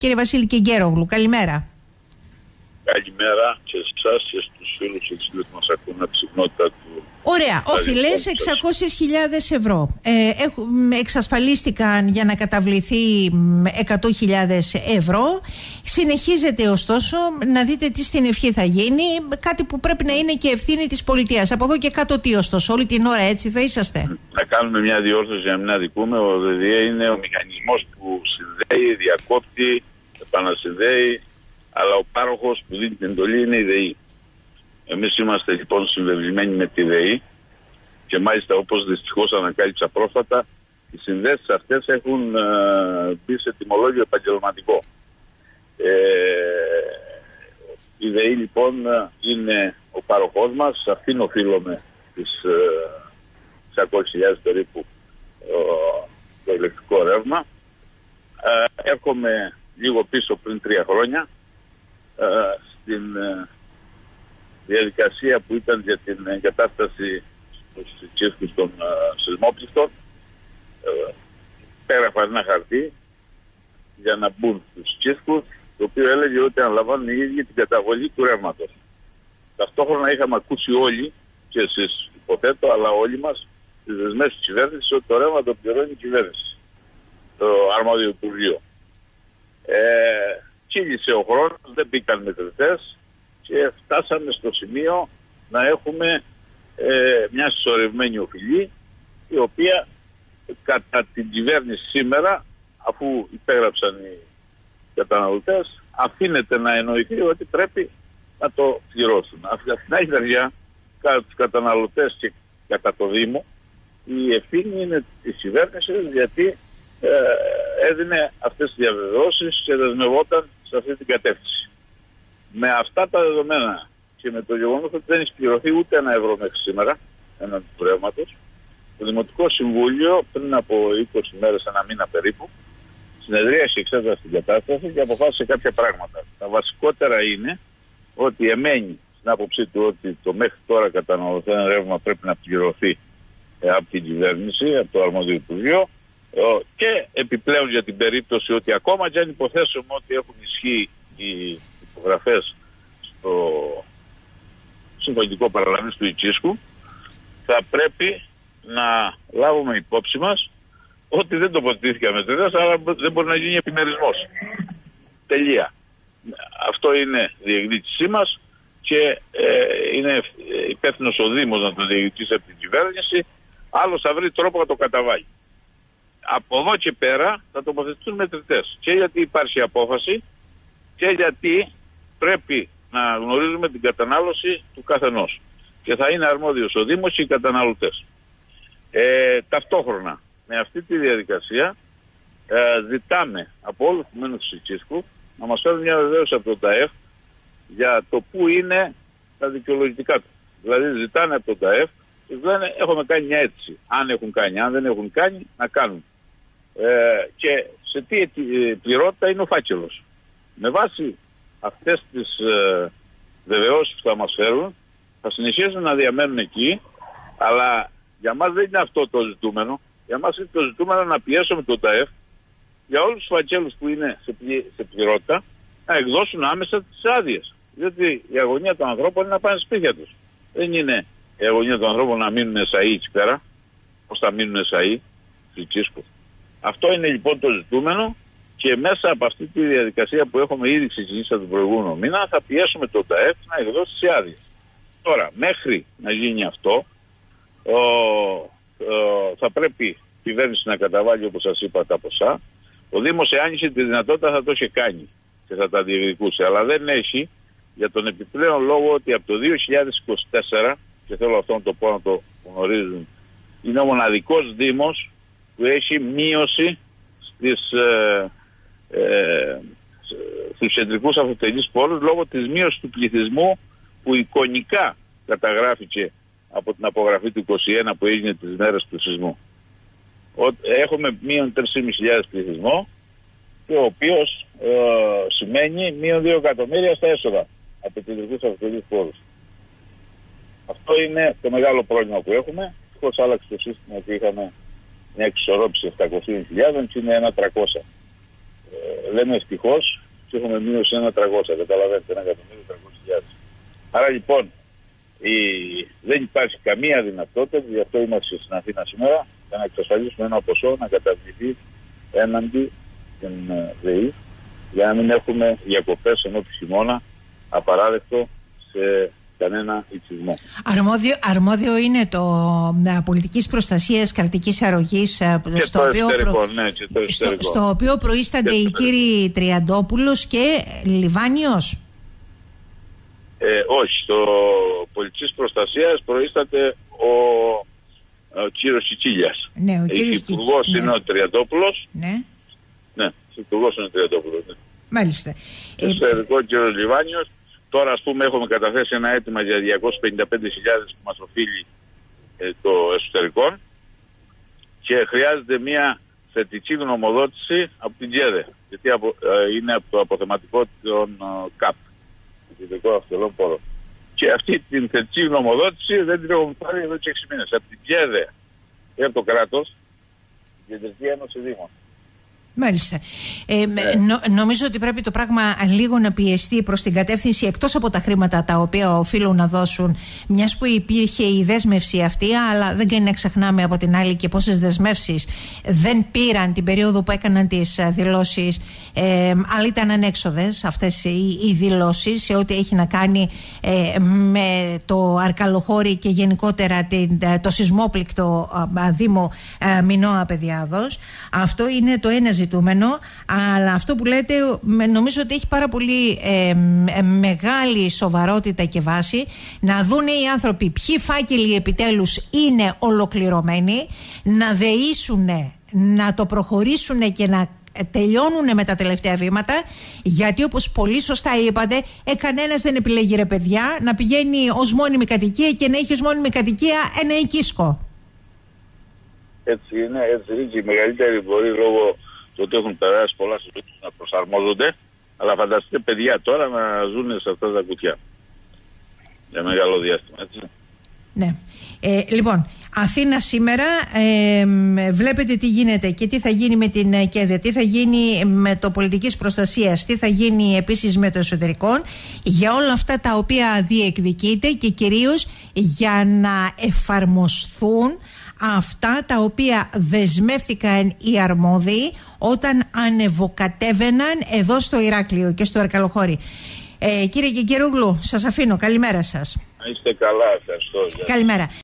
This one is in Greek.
Κύριε Βασίλη Κιγκέρογλου, καλημέρα. Καλημέρα και σε εσάς και στους φίλους και τις φίλες μας ακούν από τη συχνότητα του. Ωραία. Οφειλές 600.000 ευρώ εξασφαλίστηκαν για να καταβληθεί 100.000 ευρώ. Συνεχίζεται ωστόσο να δείτε τι στην ευχή θα γίνει. Κάτι που πρέπει να είναι και ευθύνη της πολιτείας. Από εδώ και κάτω τι ωστόσο, όλη την ώρα έτσι θα είσαστε? Να κάνουμε μια διόρθωση για να μην αδικούμε. Ο ΔΔΕ είναι ο μηχανισμός που συνδέει, διακόπτει, επανασυνδέει, αλλά ο πάροχος που δίνει την εντολή είναι η ΔΕΗ. Εμείς είμαστε λοιπόν συμβεβλημένοι με τη ΔΕΗ και μάλιστα, όπως δυστυχώς ανακάλυψα πρόσφατα, οι συνδέσεις αυτές έχουν μπει σε τιμολόγιο επαγγελματικό. Η ΔΕΗ λοιπόν είναι ο πάροχός μας, σε αυτήν οφείλουμε τις 600.000 περίπου το ηλεκτρικό ρεύμα. Έρχομαι λίγο πίσω πριν 3 χρόνια στην διαδικασία που ήταν για την εγκατάσταση στους τσίσκους των σεισμόπληκτων. Πέγραφαν ένα χαρτί για να μπουν στους τσίσκους, το οποίο έλεγε ότι αναλαμβάνουν οι ίδιοι την καταβολή του ρεύματος. Ταυτόχρονα είχαμε ακούσει όλοι, και εσείς υποθέτω, αλλά όλοι μας, τις δεσμεύσεις της κυβέρνησης ότι το ρεύμα το πληρώνει η κυβέρνηση, το αρμόδιο Υπουργείο. Κύλησε ο χρόνος, δεν μπήκαν μετρητές και φτάσαμε στο σημείο να έχουμε μια συσσωρευμένη οφειλή, η οποία κατά την κυβέρνηση σήμερα, αφού υπέγραψαν οι καταναλωτές, αφήνεται να εννοηθεί ότι πρέπει να το πληρώσουν. Από την άλλη μεριά, κατά τους καταναλωτές και κατά το Δήμο, η ευθύνη είναι της κυβέρνησης, γιατί έδινε αυτές τις διαβεβαιώσεις και δεσμευόταν σε αυτή την κατεύθυνση. Με αυτά τα δεδομένα και με το γεγονός ότι δεν έχει πληρωθεί ούτε ένα ευρώ μέχρι σήμερα έναν του ρεύματος, το Δημοτικό Συμβούλιο πριν από 20 μέρες, ένα μήνα περίπου, συνεδρίασε, εξέτασε την κατάσταση και αποφάσισε κάποια πράγματα. Τα βασικότερα είναι ότι εμένει στην άποψή του ότι το μέχρι τώρα καταναλωθέν ρεύμα πρέπει να πληρωθεί από την κυβέρνηση, από το αρμόδιο Υπουργείο, και επιπλέον για την περίπτωση ότι ακόμα και αν υποθέσουμε ότι έχουν ισχύει οι υπογραφές στο συμφωνητικό παραλαμβάνει του Ιτσίσκου, θα πρέπει να λάβουμε υπόψη μας ότι δεν τοποθετήθηκα μετρητές, αλλά δεν μπορεί να γίνει επιμερισμός. Τελεία. Αυτό είναι διεκδίκησή μας και είναι υπεύθυνος ο Δήμος να το διεκδικήσει από την κυβέρνηση, άλλος θα βρει τρόπο να το καταβάλει. Από εδώ και πέρα θα τοποθετηθούν μετρητές. Και γιατί υπάρχει απόφαση και γιατί πρέπει να γνωρίζουμε την κατανάλωση του καθενός. Και θα είναι αρμόδιος ο Δήμος και οι καταναλωτές. Ταυτόχρονα με αυτή τη διαδικασία ζητάμε από όλους τους μένους του Ιτσίσκου να μας φέρουν μια βεβαίωση από το ΤΑΕΦ για το πού είναι τα δικαιολογητικά του. Δηλαδή ζητάνε από το ΤΑΕΦ και λένε έχουμε κάνει μια αίτηση. Αν έχουν κάνει, αν δεν έχουν κάνει, να κάνουν. Και σε τι πληρότητα είναι ο φάκελος. Με βάση αυτές τις βεβαιώσεις που θα μας φέρουν, θα συνεχίσουν να διαμένουν εκεί, αλλά για μας δεν είναι αυτό το ζητούμενο. Για μας είναι το ζητούμενο να πιέσουμε τον ΤΑΕΦ για όλους τους φακέλους που είναι σε πληρότητα να εκδώσουν άμεσα τις άδειες. Διότι η αγωνία των ανθρώπων είναι να πάνε σπίτια τους. Δεν είναι η αγωνία των ανθρώπων να μείνουν εσαΐ εκεί πέρα, πώς θα μείνουν εσαΐ στους Ιτσίσκους. Αυτό είναι λοιπόν το ζητούμενο και μέσα από αυτή τη διαδικασία που έχουμε ήδη ξεκινήσει τον προηγούμενο μήνα θα πιέσουμε το ΤΑΕΦ να εκδώσει τις άδειες. Τώρα, μέχρι να γίνει αυτό, θα πρέπει η κυβέρνηση να καταβάλει, όπως σας είπα, τα ποσά. Ο Δήμος, εάν είχε τη δυνατότητα, θα το είχε κάνει και θα τα διεκδικούσε. Αλλά δεν έχει, για τον επιπλέον λόγο ότι από το 2024, και θέλω αυτό να το πω να το γνωρίζουν, είναι ο μοναδικός Δήμος που έχει μείωση στους κεντρικούς αυτοτελείς πόλους λόγω της μείωσης του πληθυσμού που εικονικά καταγράφηκε από την απογραφή του 21 που έγινε τις μέρες του σεισμού. Έχουμε μείον 3.500 πληθυσμό, ο οποίος σημαίνει μείον 2 εκατομμύρια στα έσοδα από τους κεντρικούς αυτοτελείς πόλους. Αυτό είναι το μεγάλο πρόβλημα που έχουμε. Ευτυχώς άλλαξε το σύστημα και είχαμε μια εξισορρόπηση 700.000 και είναι 1.300. λέμε ευτυχώς και έχουμε μείωση 1.300, καταλαβαίνετε, 1.300.000. Άρα λοιπόν δεν υπάρχει καμία δυνατότητα, γι' αυτό είμαστε στην Αθήνα σήμερα, για να εξασφαλίσουμε ένα ποσό να καταβληθεί έναντι την ΔΕΗ, για να μην έχουμε διακοπές ενώ του χειμώνα, απαράδεκτο σε κανένα οικισμό. Αρμόδιο είναι το πολιτικής προστασίας κρατικής αρρωγής, στο οποίο προείστανται οι κύριοι Τριαντόπουλος και Λιβάνιος. Όχι, στο πολιτικής προστασίας προείσταται ο κύριος Σιτσίλιας. Ναι, ο κύριος Υπουργός είναι ο Τριαντόπουλος. Ναι. Ναι, υπουργός είναι ο Τριαντόπουλος. Ναι. Μάλιστα. Στο εσωτερικό κύριος Λιβάνιος. Τώρα, ας πούμε, έχουμε καταθέσει ένα αίτημα για 255.000 που μας οφείλει το εσωτερικό και χρειάζεται μια θετική γνωμοδότηση από την ΚΕΔΕ, γιατί είναι από το αποθεματικό των ΚΑΠ, το Δυτικό Αυτολών Πόρων. Και αυτή την θετική γνωμοδότηση δεν την έχουμε πάρει εδώ και 6 μήνες. Από την ΚΕΔΕ και από το κράτος, την Κεντρική Ένωση Δήμων. Μάλιστα. Νομίζω ότι πρέπει το πράγμα λίγο να πιεστεί προς την κατεύθυνση, εκτός από τα χρήματα τα οποία οφείλουν να δώσουν, μιας που υπήρχε η δέσμευση αυτή, αλλά δεν κάνει να ξεχνάμε από την άλλη και πόσες δεσμεύσεις δεν πήραν την περίοδο που έκαναν τις δηλώσεις, αλλά ήταν ανέξοδες αυτές οι δηλώσεις σε ό,τι έχει να κάνει με το Αρκαλοχώρι και γενικότερα το σεισμόπληκτο Δήμο Μινώα Παιδιάδος. Αυτό είναι το ένα ζητούμενο, αλλά αυτό που λέτε νομίζω ότι έχει πάρα πολύ μεγάλη σοβαρότητα και βάση, να δουν οι άνθρωποι ποιοι φάκελοι επιτέλους είναι ολοκληρωμένοι, να δεήσουν, να το προχωρήσουν και να τελειώνουν με τα τελευταία βήματα, γιατί όπως πολύ σωστά είπατε, κανένας δεν επιλέγει, ρε παιδιά, να πηγαίνει ως μόνιμη κατοικία και να έχει ως μόνιμη κατοικία ένα οικίσκο. Έτσι είναι, έτσι είναι. Οι μεγαλύτεροι μπορεί λόγω του ότι έχουν περάσει πολλά συζήτηση να προσαρμόζονται, αλλά φανταστείτε παιδιά τώρα να ζουν σε αυτά τα κουτιά για μεγάλο διάστημα, έτσι. Ναι. Λοιπόν, Αθήνα σήμερα, βλέπετε τι γίνεται και τι θα γίνει με την ΚΕΔΕ, τι θα γίνει με το πολιτικής προστασίας, τι θα γίνει επίσης με το εσωτερικό, για όλα αυτά τα οποία διεκδικείται και κυρίως για να εφαρμοστούν αυτά τα οποία δεσμεύτηκαν οι αρμόδιοι όταν ανεβοκατέβαιναν εδώ στο Ηράκλειο και στο Αρκαλοχώρι. Κύριε Κικερούγλου, σας αφήνω. Καλημέρα σας. Να είστε καλά, ευχαριστώ. Καλημέρα.